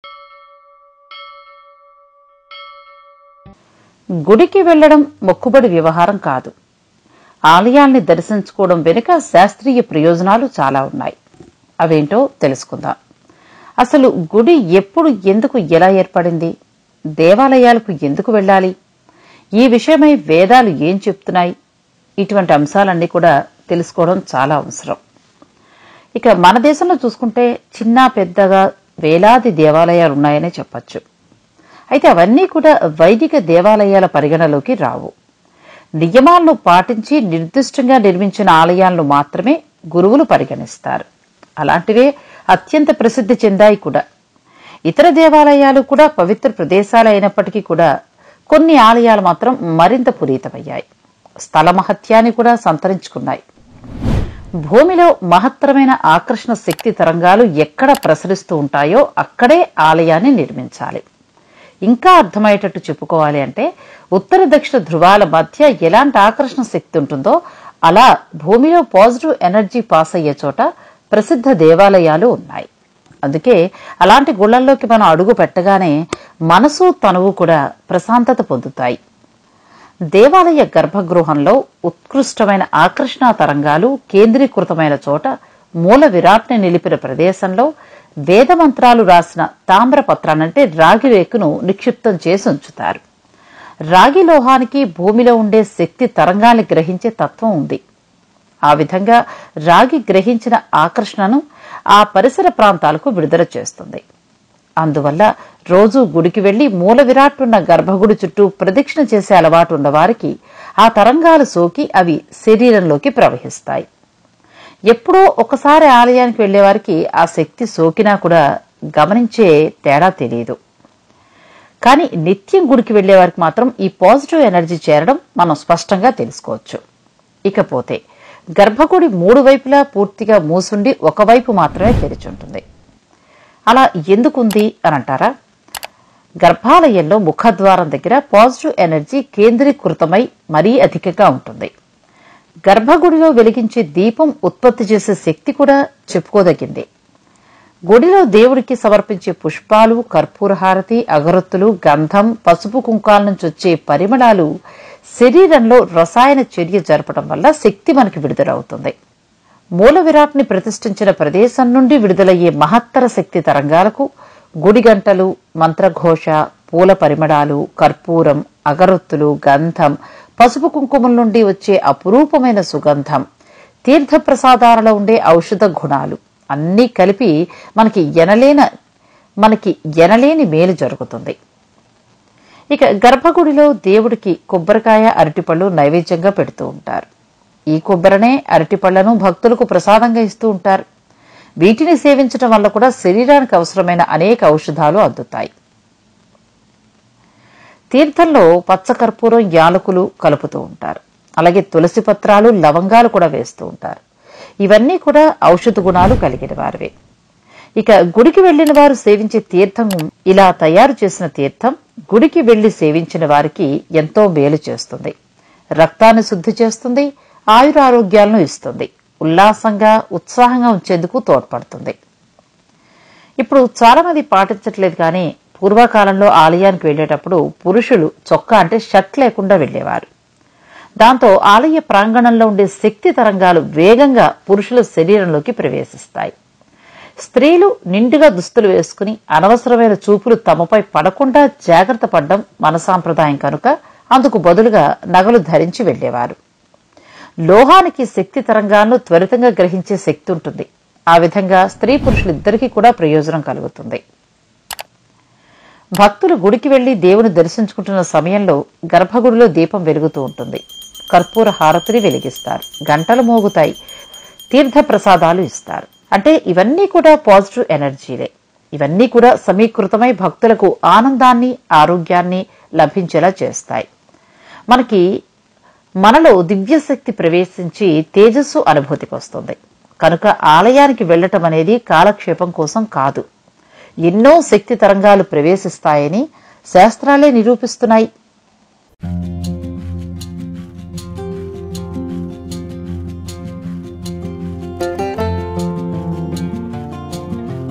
గుడికి వెళ్లడం మొక్కుబడి వ్యవహారం కాదు. ఆలయాల్ని దర్శించుకోవడం వెనుక శాస్త్రీయ ప్రయోజనాలు చాలా ఉన్నాయి. అవేంటో తెలుసుకుందాం. అసలు గుడి ఎప్పుడు, ఎందుకు, ఎలా ఏర్పడింది? దేవాలయాలకు ఎందుకు వెళ్ళాలి? ఈ విషయమై వేదాలు ఏం చెప్తున్నాయి? ఇటువంటి అంశాలన్నీ కూడా తెలుసుకోవడం చాలా అవసరం. ఇక మన దేశంలో చూసుకుంటే చిన్న పెద్దగా వేలాది దేవాలయాలు ఉన్నాయనే చెప్పచ్చు. అయితే అవన్నీ కూడా వైదిక దేవాలయాల పరిగణలోకి రావు. నియమాలను పాటించి నిర్దిష్టంగా నిర్మించిన ఆలయాలను మాత్రమే గురువులు పరిగణిస్తారు. అలాంటివే అత్యంత ప్రసిద్ధి చెందాయి కూడా. ఇతర దేవాలయాలు కూడా పవిత్ర ప్రదేశాలు అయినప్పటికీ కూడా కొన్ని ఆలయాలు మాత్రం మరింత పునీతమయ్యాయి, స్థల మహత్యాన్ని కూడా సంతరించుకున్నాయి. భూమిలో మహత్తరమైన ఆకర్షణ శక్తి తరంగాలు ఎక్కడ ప్రసరిస్తూ ఉంటాయో అక్కడే ఆలయాన్ని నిర్మించాలి. ఇంకా అర్థమయ్యేటట్టు చెప్పుకోవాలి అంటే, ఉత్తర దక్షిణ ధృవాల మధ్య ఎలాంటి ఆకర్షణ శక్తి ఉంటుందో అలా భూమిలో పాజిటివ్ ఎనర్జీ పాస్ అయ్యే చోట ప్రసిద్ధ దేవాలయాలు ఉన్నాయి. అందుకే అలాంటి గుళ్లల్లోకి మనం అడుగు పెట్టగానే మనసు తనువు కూడా ప్రశాంతత పొందుతాయి. దేవాలయ గర్భగృహంలో ఉత్కృష్టమైన ఆకర్షణ తరంగాలు కేంద్రీకృతమైన చోట మూల విరాట్ని నిలిపిన ప్రదేశంలో వేదమంత్రాలు రాసిన తామ్ర పత్రాన్నంటే రాగి రేకును నిక్షిప్తం చేసి ఉంచుతారు. రాగి లోహానికి భూమిలో ఉండే శక్తి తరంగాల్ని గ్రహించే తత్వం ఉంది. ఆ విధంగా రాగి గ్రహించిన ఆకర్షణను ఆ పరిసర ప్రాంతాలకు విడుదల చేస్తుంది. అందువల్ల రోజూ గుడికి వెళ్లి మూల విరాట్ ఉన్న గర్భగుడి చుట్టూ ప్రదక్షిణ చేసే అలవాటు ఉన్నవారికి ఆ తరంగాలు సోకి అవి శరీరంలోకి ప్రవహిస్తాయి. ఎప్పుడో ఒకసారి ఆలయానికి వెళ్లేవారికి ఆ శక్తి సోకినా కూడా గమనించే తేడా తెలియదు. కానీ నిత్యం గుడికి వెళ్లేవారికి మాత్రం ఈ పాజిటివ్ ఎనర్జీ చేరడం మనం స్పష్టంగా తెలుసుకోవచ్చు. ఇకపోతే గర్భగుడి మూడు వైపులా పూర్తిగా మూసుండి ఒకవైపు మాత్రమే తెరిచుంటుంది. అలా ఎందుకుంది అని అంటారా? గర్భాలయంలో ముఖద్వారం దగ్గర పాజిటివ్ ఎనర్జీ కేంద్రీకృతమై మరీ అధికంగా ఉంటుంది. గర్భగుడిలో వెలిగించే దీపం ఉత్పత్తి చేసే శక్తి కూడా చెప్పుకోదగింది. గుడిలో దేవుడికి సమర్పించే పుష్పాలు, కర్పూరహారతి, అగరొత్తులు, గంధం, పసుపు కుంకాల నుంచి వచ్చే పరిమళాలు శరీరంలో రసాయన చర్య జరపడం వల్ల శక్తి మనకి విడుదలవుతుంది. మూల విరాట్ని ప్రతిష్ఠించిన ప్రదేశం నుండి విడుదలయ్యే మహత్తర శక్తి తరంగాలకు గుడి గంటలు, మంత్రఘోష, పూల పరిమళాలు, కర్పూరం, అగరొత్తులు, గంధం, పసుపు కుంకుమల నుండి వచ్చే అపురూపమైన సుగంధం, తీర్థప్రసాదాలలో ఉండే ఔషధ గుణాలు అన్నీ కలిపి మనకి ఎనలేని మేలు జరుగుతుంది. ఇక గర్భగుడిలో దేవుడికి కొబ్బరికాయ, అరటిపళ్ళు నైవేద్యంగా పెడుతూ ఉంటారు. ఈ కొబ్బరినే, అరటిపళ్లను భక్తులకు ప్రసాదంగా ఇస్తూ ఉంటారు. వీటిని సేవించడం వల్ల కూడా శరీరానికి అవసరమైన అనేక ఔషధాలు అందుతాయి. తీర్థంలో పచ్చకర్పూరం, యాలకులు కలుపుతూ ఉంటారు. అలాగే తులసి పత్రాలు, లవంగాలు కూడా వేస్తూ ఉంటారు. ఇవన్నీ కూడా ఔషధ గుణాలు కలిగిన వారివే. ఇక గుడికి వెళ్లిన వారు సేవించే తీర్థం, ఇలా తయారు చేసిన తీర్థం గుడికి వెళ్లి సేవించిన వారికి ఎంతో మేలు చేస్తుంది. రక్తాన్ని శుద్ధి చేస్తుంది, ఆయురారోగ్యాలను ఇస్తుంది, ఉల్లాసంగా ఉత్సాహంగా ఉంచేందుకు తోడ్పడుతుంది. ఇప్పుడు చాలా మంది పాటించట్లేదు, కానీ పూర్వకాలంలో ఆలయానికి వెళ్లేటప్పుడు పురుషులు చొక్కా అంటే షర్ట్ లేకుండా వెళ్లేవారు. దాంతో ఆలయ ప్రాంగణంలో ఉండే శక్తి తరంగాలు వేగంగా పురుషుల శరీరంలోకి ప్రవేశిస్తాయి. స్త్రీలు నిండుగా దుస్తులు వేసుకుని అనవసరమైన చూపులు తమపై పడకుండా జాగ్రత్త పడడం మన సాంప్రదాయం కనుక అందుకు బదులుగా నగలు ధరించి వెళ్లేవారు. లోహానికి శక్తి తరంగాలను త్వరితంగా గ్రహించే శక్తి ఉంటుంది. ఆ విధంగా స్త్రీ పురుషులిద్దరికీ కూడా ప్రయోజనం కలుగుతుంది. భక్తులు గుడికి వెళ్లి దేవుని దర్శించుకుంటున్న సమయంలో గర్భగుడిలో దీపం వెలుగుతూ ఉంటుంది. కర్పూర హారతిని వెలిగిస్తారు, గంటలు మోగుతాయి, తీర్థ ప్రసాదాలు ఇస్తారు. అంటే ఇవన్నీ కూడా పాజిటివ్ ఎనర్జీలే. ఇవన్నీ కూడా సమీకృతమై భక్తులకు ఆనందాన్ని, ఆరోగ్యాన్ని లభించేలా చేస్తాయి. మనలో దివ్యశక్తి ప్రవేశించి తేజస్సు అనుభూతికి వస్తుంది. కనుక ఆలయానికి వెళ్లటం అనేది కాలక్షేపం కోసం కాదు, ఎన్నో శక్తి తరంగాలు ప్రవేశిస్తాయని శాస్త్రాలే నిరూపిస్తున్నాయి.